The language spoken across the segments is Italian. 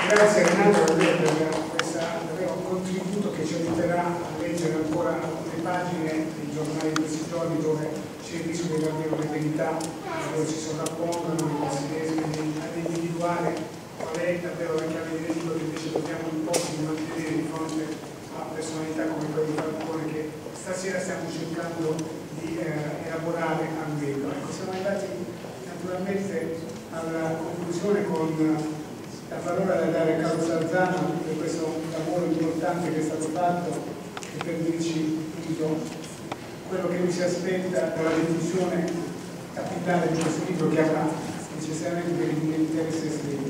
Grazie Renato per questo contributo che ci aiuterà a leggere ancora alcune pagine dei giornali di questi giorni dove c'è il rischio che davvero le verità dove si sovrappongono e che si riescono ad individuare qual è davvero la chiave di lettura che invece dobbiamo un po' mantenere di fronte a personalità come quella di Falcone che stasera stiamo cercando di elaborare al meglio. Ecco, siamo arrivati naturalmente alla conclusione con la parola da dare a Carlo Sarzano per questo lavoro importante che è stato fatto e per dirci appunto quello che mi si aspetta dalla diffusione capitale di questo libro che avrà necessariamente degli interessi estremi.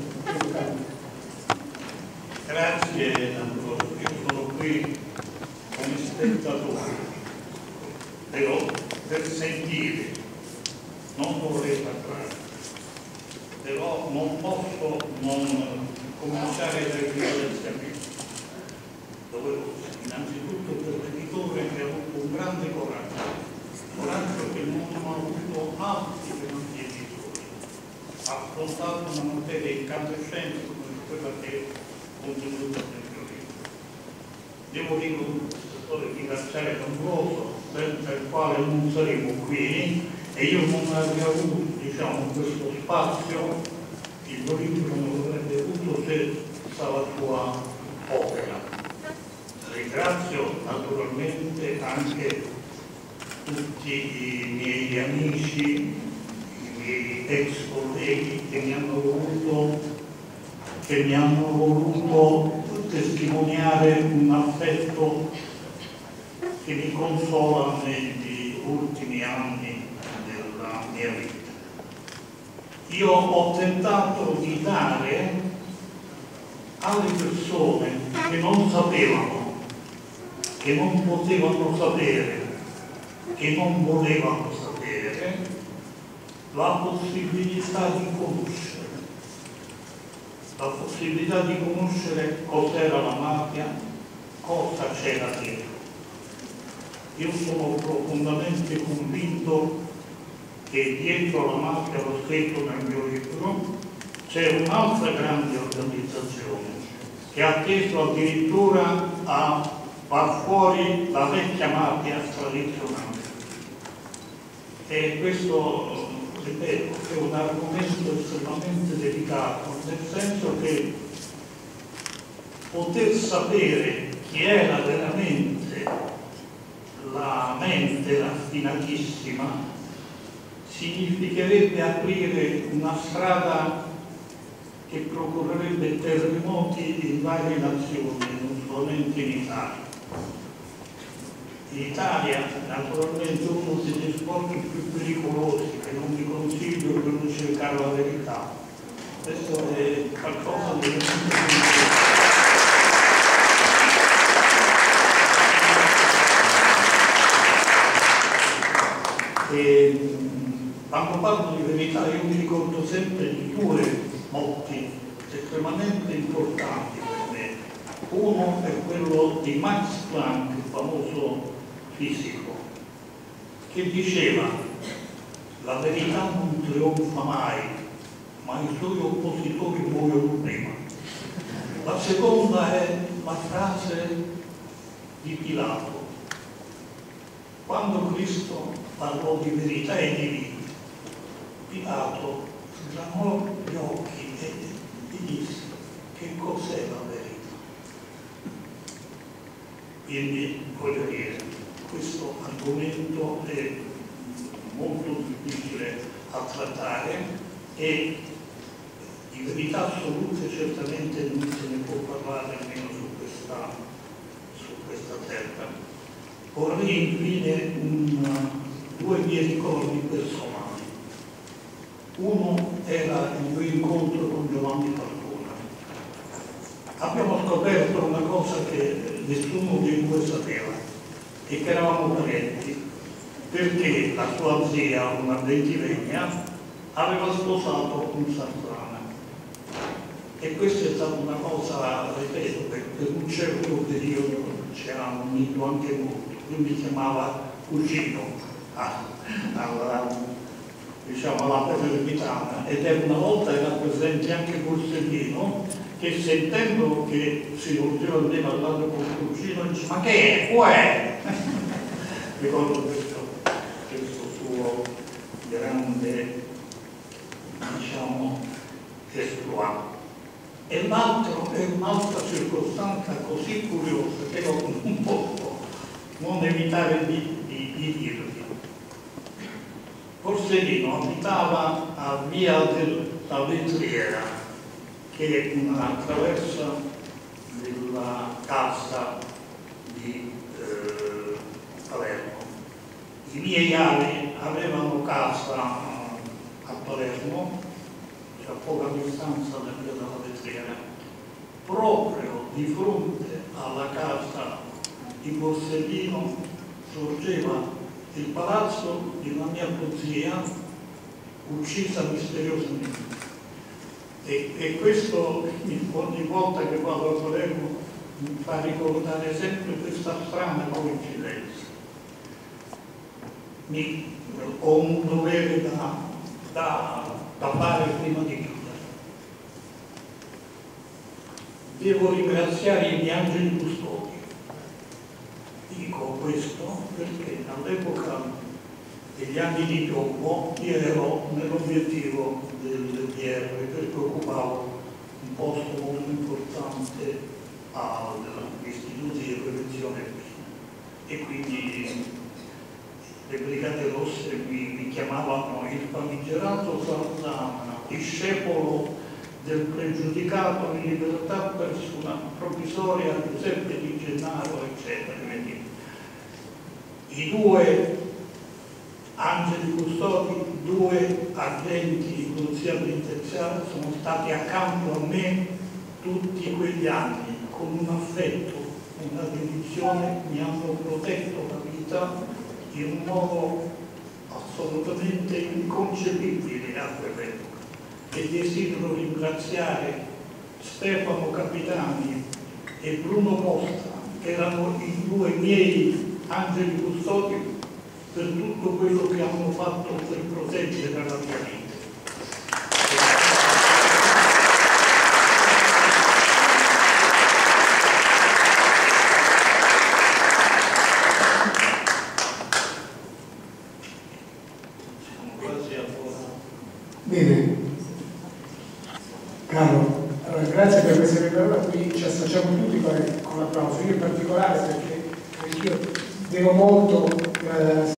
Grazie Antonio, io sono qui come spettatore, però per sentire, non vorrei parlare. Però non posso non cominciare dai ringraziamenti doverosi, innanzitutto per l'editore che ha avuto un grande coraggio che non hanno avuto altri grandi editori, ha affrontato una materia incandescente come quella che ho contenuto nel mio libro. Devo dire un settore ringraziare D'Ambrosio, senza il quale non saremo qui e io non avrei avuto questo spazio, il mio libro non avrebbe avuto senza la sua opera. Ringrazio naturalmente anche tutti i miei amici, i miei ex colleghi che mi hanno voluto testimoniare un affetto che mi consola negli ultimi anni della mia vita. Io ho tentato di dare alle persone che non sapevano, che non potevano sapere, che non volevano sapere, la possibilità di conoscere cos'era la mafia, cosa c'era dentro. Io sono profondamente convinto che dietro la mafia, l'ho scritto nel mio libro, c'è un'altra grande organizzazione che ha teso addirittura a far fuori la vecchia mafia tradizionale. E questo, ripeto, è un argomento estremamente delicato, nel senso che poter sapere chi era veramente la mente raffinatissima significherebbe aprire una strada che procurerebbe terremoti in varie nazioni, non solamente in Italia. In Italia, naturalmente, uno degli sport più pericolosi che non vi consiglio è quello di cercare la verità. Questo è qualcosa di veramente pericoloso. Quando parlo di verità io mi ricordo sempre di due motti estremamente importanti per me. Uno è quello di Max Planck, il famoso fisico, che diceva: la verità non trionfa mai, ma i suoi oppositori muoiono prima. La seconda è la frase di Pilato, quando Cristo parlò di verità e di vita. Pilato sgranò gli occhi e gli disse: che cos'è la verità? Quindi, voglio dire, questo argomento è molto difficile a trattare e di verità assolute certamente non se ne può parlare nemmeno su questa terra. Vorrei infine due miei ricordi personali. Uno era il mio incontro con Giovanni Falcone. Abbiamo scoperto una cosa che nessuno di noi sapeva, e che eravamo parenti, perché la sua zia, una ventivegna, aveva sposato un Sarzana. E questa è stata una cosa, ripeto, per un certo periodo ci ha unito anche molto. Lui mi chiamava cugino alla Palermitana, ed una volta era presente anche Borsellino, che sentendo che si volgeva il tema parlando con il cugino dice: ma che è? Uè! Ricordo questo suo grande, diciamo, esploit. E l'altro è un'altra circostanza così curiosa che non posso non evitare di dirvi. Borsellino abitava a via della Vetriera, che è una traversa della casa di Palermo. I miei avi avevano casa a Palermo, a poca distanza da via della Vetriera, proprio di fronte alla casa di Borsellino sorgeva il palazzo di una mia zia uccisa misteriosamente. E questo ogni volta che vado a Palermo mi fa ricordare sempre questa strana coincidenza. Ho un dovere da fare prima di chiudere. Devo ringraziare i miei angeli custodi. Dico questo perché all'epoca degli anni di piombo io ero nell'obiettivo del DR, perché occupavo un posto molto importante all'Istituto di Prevenzione e quindi le Brigate Rosse mi chiamavano il famigerato Zarzana, discepolo del pregiudicato in libertà provvisoria Giuseppe Di Gennaro, eccetera. I due angeli custodi, due agenti di polizia penitenziaria sono stati accanto a me tutti quegli anni, con un affetto, una dedizione, mi hanno protetto la vita in un modo assolutamente inconcepibile a quell'epoca. E desidero ringraziare Stefano Capitani e Bruno Costa, che erano i due miei angeli custodi, per tutto quello che hanno fatto per proteggere la mia vita. Siamo quasi a ora. Bene, Carlo, allora, grazie per essere venuto qui, ci associamo tutti con l'applauso, io in particolare perché io devo molto